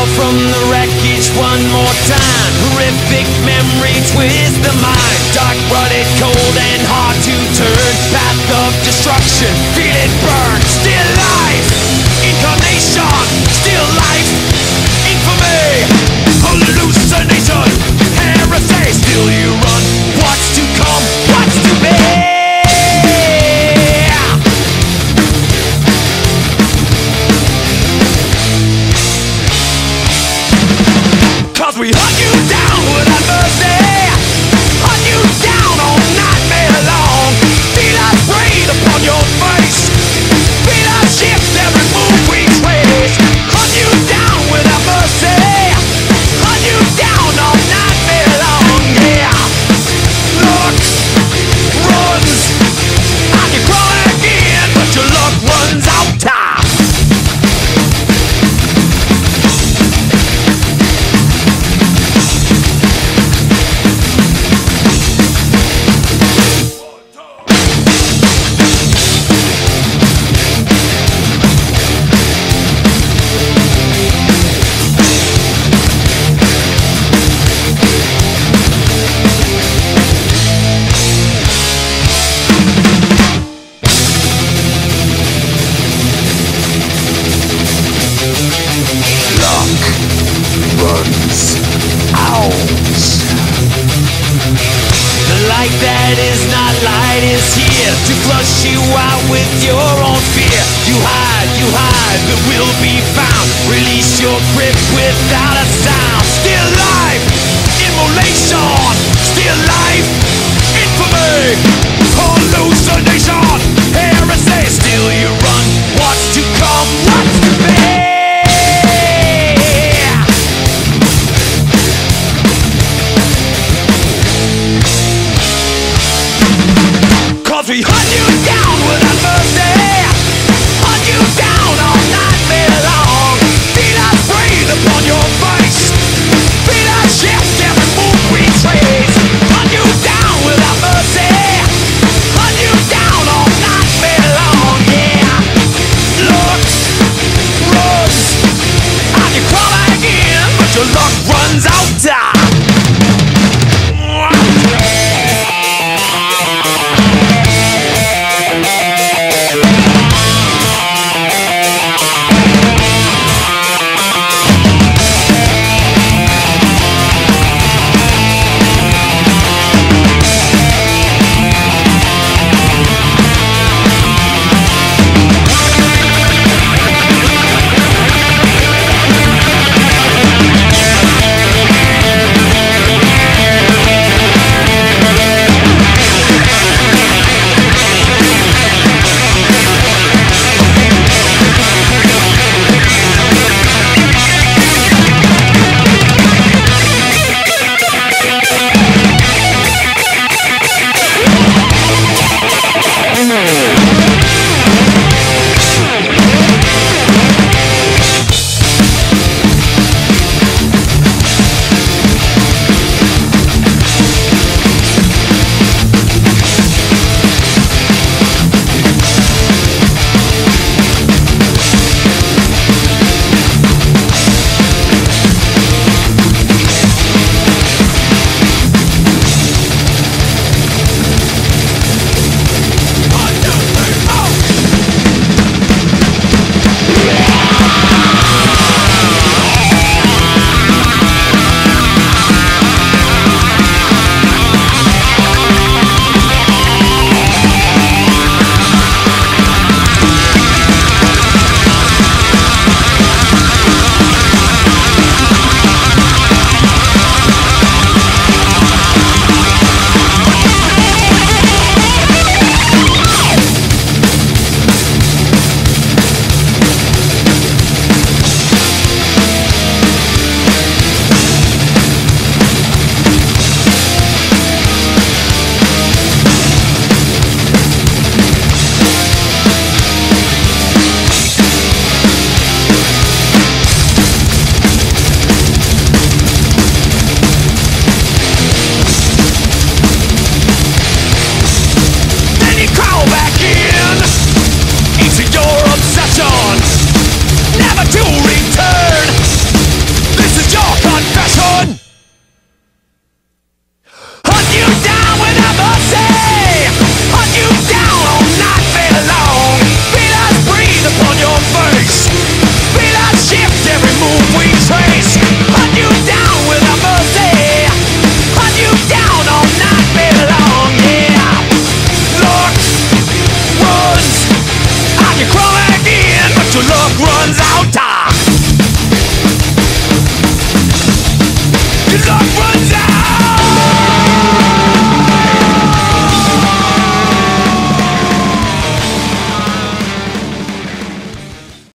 from the wreckage one more time. Horrific memory twist the mind. Dark, blooded, cold and hard to turn. Path of destruction, feel it burn. Still life, incarnation. Still life, infamy. Hallucination, heresy. Still you run, what's to come, what's to be. We hunt you down without mercy. Hunt you down all nightmare long. Feel us breathe upon your face. Feel us shift every move we trace. Hunt you down without mercy. Hunt you down all nightmare long. Yeah. Looks, runs, and you crawl again, but your luck runs out time. That is not light is here to flush you out with your own fear. You hide, but will be found. Release your grip without a sound. Still life, immolation. Still life, infamy. Hallucination, heresy. Still you run, what's to come, what's to be. We hunt you down.